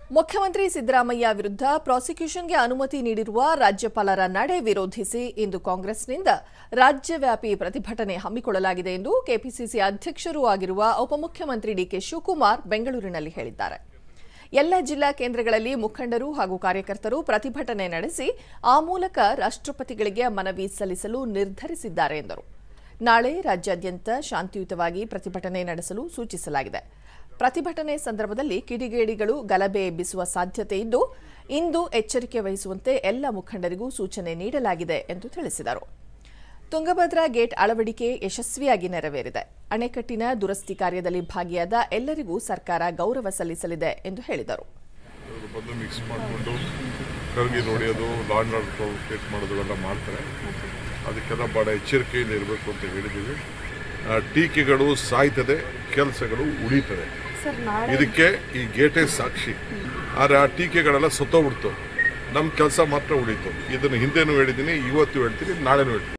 ಮುಖ್ಯಮಂತ್ರಿ ಸಿದ್ದರಾಮಯ್ಯ ವಿರುದ್ಧ ಪ್ರಾಸಿಕ್ಯೂಷನ್ಗೆ ಅನುಮತಿ ನೀಡಿರುವ ರಾಜ್ಯಪಾಲರ ನಡೆ ವಿರೋಧಿಸಿ ಇಂದು ಕಾಂಗ್ರೆಸ್ನಿಂದ ರಾಜ್ಯವ್ಯಾಪಿ ಪ್ರತಿಭಟನೆ ಹಮ್ಮಿಕೊಳ್ಳಲಾಗಿದೆ ಎಂದು ಕೆಪಿಸಿಸಿ ಅಧ್ಯಕ್ಷರೂ ಆಗಿರುವ ಉಪಮುಖ್ಯಮಂತ್ರಿ ಡಿಕೆ ಶಿವಕುಮಾರ್ ಬೆಂಗಳೂರಿನಲ್ಲಿ ಹೇಳಿದ್ದಾರೆ. ಎಲ್ಲ ಜಿಲ್ಲಾ ಕೇಂದ್ರಗಳಲ್ಲಿ ಮುಖಂಡರು ಹಾಗೂ ಕಾರ್ಯಕರ್ತರು ಪ್ರತಿಭಟನೆ ನಡೆಸಿ ಆ ಮೂಲಕ ರಾಷ್ಟ್ರಪತಿಗಳಿಗೆ ಮನವಿ ಸಲ್ಲಿಸಲು ನಿರ್ಧರಿಸಿದ್ದಾರೆ ಎಂದರು. ನಾಳೆ ರಾಜ್ಯಾದ್ಯಂತ ಶಾಂತಿಯುತವಾಗಿ ಪ್ರತಿಭಟನೆ ನಡೆಸಲು ಸೂಚಿಸಲಾಗಿದೆ. ಪ್ರತಿಭಟನೆ ಸಂದರ್ಭದಲ್ಲಿ ಕಿಡಿಗೇಡಿಗಳು ಗಲಭೆ ಎಬ್ಬಿಸುವ ಸಾಧ್ಯತೆ ಇದ್ದು ಇಂದು ಎಚ್ಚರಿಕೆ ವಹಿಸುವಂತೆ ಎಲ್ಲ ಮುಖಂಡರಿಗೂ ಸೂಚನೆ ನೀಡಲಾಗಿದೆ ಎಂದು ತಿಳಿಸಿದರು. ತುಂಗಭದ್ರಾ ಗೇಟ್ ಅಳವಡಿಕೆ ಯಶಸ್ವಿಯಾಗಿ ನೆರವೇರಿದೆ. ಅಣೆಕಟ್ಟಿನ ದುರಸ್ತಿ ಕಾರ್ಯದಲ್ಲಿ ಭಾಗಿಯಾದ ಎಲ್ಲರಿಗೂ ಸರ್ಕಾರ ಗೌರವ ಸಲ್ಲಿಸಲಿದೆ ಎಂದು ಹೇಳಿದರು. ಅದಕ್ಕೆಲ್ಲ ಬಹಳ ಎಚ್ಚರಿಕೆಯಿಂದ ಇರಬೇಕು ಅಂತ ಹೇಳಿದ್ದೀವಿ. ಟೀಕೆಗಳು ಸಾಯ್ತದೆ, ಕೆಲಸಗಳು ಉಳಿತದೆ. ಇದಕ್ಕೆ ಈ ಗೇಟೇ ಸಾಕ್ಷಿ. ಆದರೆ ಆ ಟೀಕೆಗಳೆಲ್ಲ ಸತ್ತೋಗ್ಬಿಡ್ತು, ನಮ್ಮ ಕೆಲಸ ಮಾತ್ರ ಉಳಿತು. ಇದನ್ನು ಹಿಂದೆನೂ ಹೇಳಿದ್ದೀನಿ, ಇವತ್ತು ಹೇಳ್ತೀನಿ, ನಾಳೆನೂ ಹೇಳ್ತೀನಿ.